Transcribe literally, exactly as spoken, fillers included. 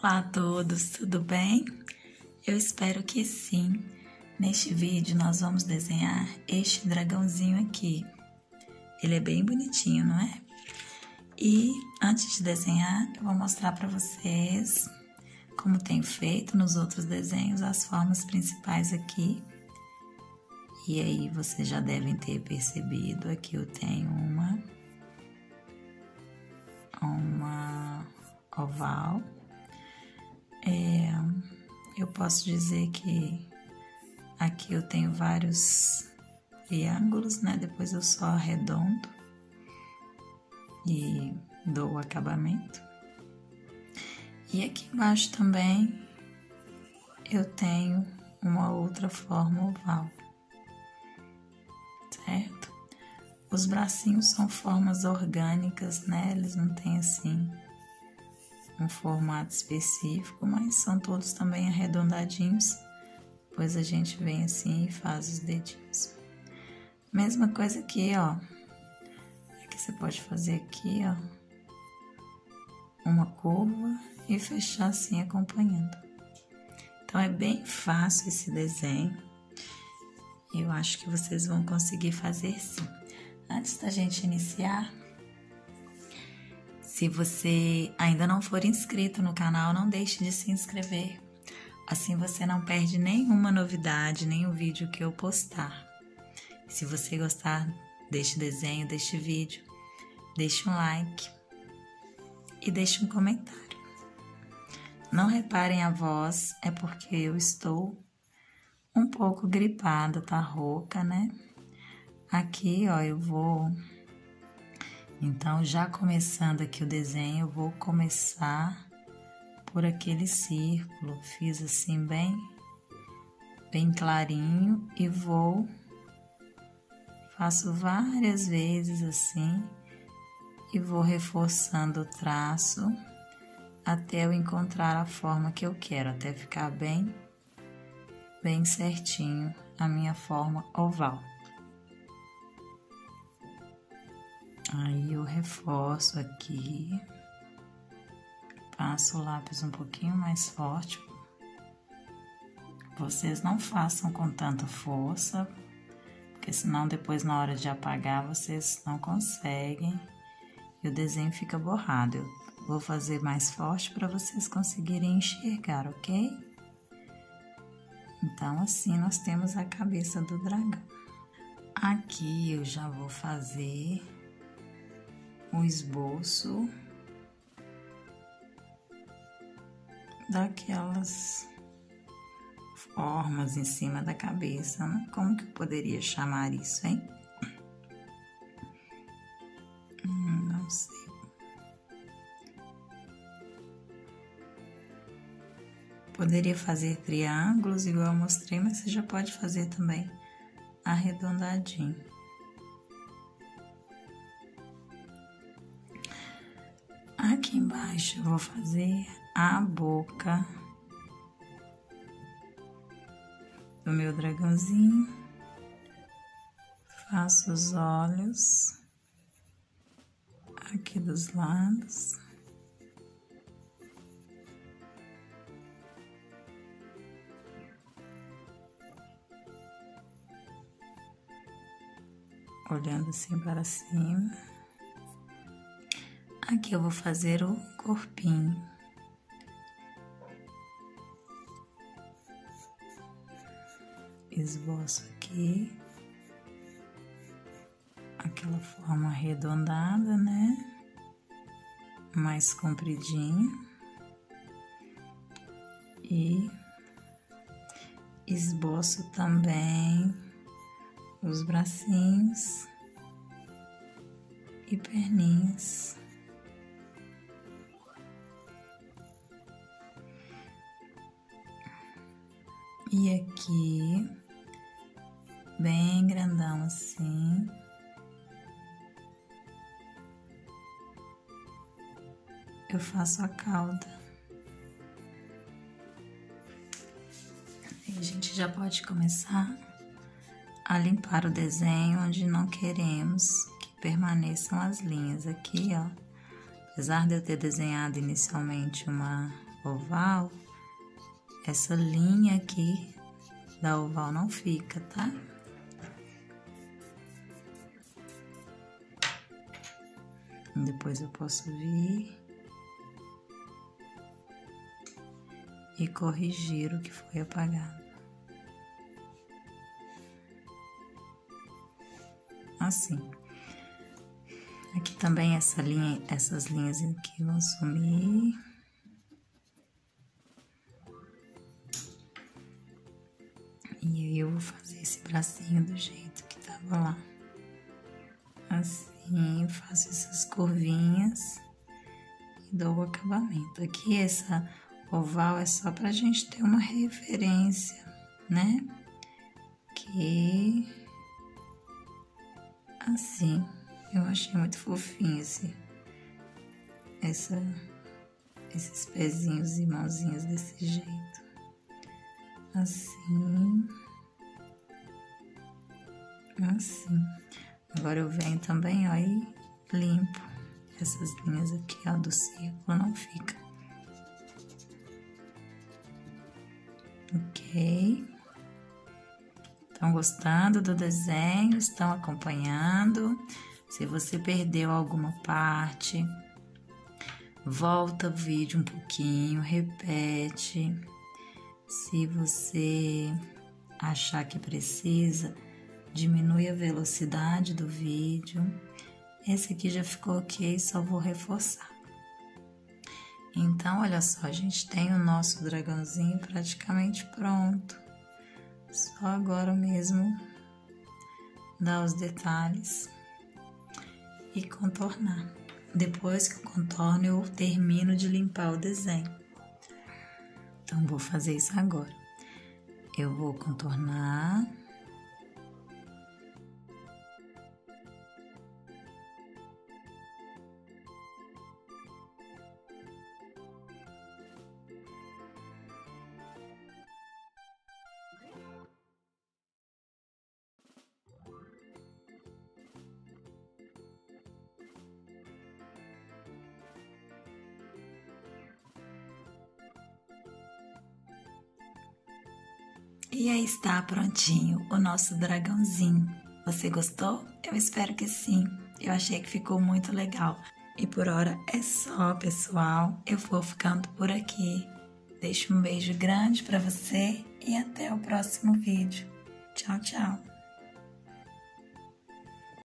Olá a todos, tudo bem? Eu espero que sim. Neste vídeo nós vamos desenhar este dragãozinho aqui. Ele é bem bonitinho, não é? E antes de desenhar, eu vou mostrar para vocês, como tenho feito nos outros desenhos, as formas principais aqui. E aí vocês já devem ter percebido, aqui eu tenho uma, uma oval. É, eu posso dizer que aqui eu tenho vários triângulos, né? Depois eu só arredondo e dou o acabamento. E aqui embaixo também eu tenho uma outra forma oval, certo? Os bracinhos são formas orgânicas, né? Eles não têm assim um formato específico, mas são todos também arredondadinhos. Depois a gente vem assim e faz os dedinhos. Mesma coisa aqui, ó. Aqui você pode fazer aqui, ó, uma curva e fechar assim acompanhando. Então é bem fácil esse desenho. Eu acho que vocês vão conseguir fazer sim. Antes da gente iniciar, se você ainda não for inscrito no canal, não deixe de se inscrever. Assim você não perde nenhuma novidade, nenhum vídeo que eu postar. Se você gostar deste desenho, deste vídeo, deixe um like e deixe um comentário. Não reparem a voz, é porque eu estou um pouco gripada, tá rouca, né? Aqui, ó, eu vou... Então, já começando aqui o desenho, eu vou começar por aquele círculo. Fiz assim bem, bem clarinho e vou... Faço várias vezes assim e vou reforçando o traço até eu encontrar a forma que eu quero, até ficar bem, bem certinho a minha forma oval. Aí eu reforço aqui, passo o lápis um pouquinho mais forte. Vocês não façam com tanta força, porque senão depois na hora de apagar vocês não conseguem e o desenho fica borrado. Eu vou fazer mais forte para vocês conseguirem enxergar, ok? Então assim nós temos a cabeça do dragão. Aqui eu já vou fazer um esboço daquelas formas em cima da cabeça, né? Como que eu poderia chamar isso, hein? Hum, não sei. Poderia fazer triângulos, igual eu mostrei, mas você já pode fazer também arredondadinho. Aqui embaixo eu vou fazer a boca do meu dragãozinho, faço os olhos aqui dos lados, olhando assim para cima. Aqui eu vou fazer o corpinho. Esboço aqui, aquela forma arredondada, né? Mais compridinha. E esboço também os bracinhos e perninhas. E aqui, bem grandão assim, eu faço a cauda. E a gente já pode começar a limpar o desenho onde não queremos que permaneçam as linhas aqui, ó. Apesar de eu ter desenhado inicialmente uma oval, essa linha aqui da oval não fica, tá? Depois eu posso vir e corrigir o que foi apagado. Assim. Aqui também essa linha, essas linhas aqui vão sumir. E aí eu vou fazer esse bracinho do jeito que tava lá. Assim, faço essas curvinhas e dou o acabamento. Aqui essa oval é só pra gente ter uma referência, né? Que assim, eu achei muito fofinho esse, essa, esses pezinhos e mãozinhas desse jeito. Assim, assim. Agora eu venho também, ó, e limpo essas linhas aqui, ó, do círculo, não fica. Ok? Estão gostando do desenho? Estão acompanhando? Se você perdeu alguma parte, volta o vídeo um pouquinho, repete. Se você achar que precisa, diminui a velocidade do vídeo. Esse aqui já ficou ok, só vou reforçar. Então, olha só, a gente tem o nosso dragãozinho praticamente pronto. Só agora mesmo dar os detalhes e contornar. Depois que eu contorno, eu termino de limpar o desenho. Então, vou fazer isso agora. Eu vou contornar. E aí está prontinho o nosso dragãozinho. Você gostou? Eu espero que sim. Eu achei que ficou muito legal. E por hora é só, pessoal. Eu vou ficando por aqui. Deixo um beijo grande para você e até o próximo vídeo. Tchau, tchau.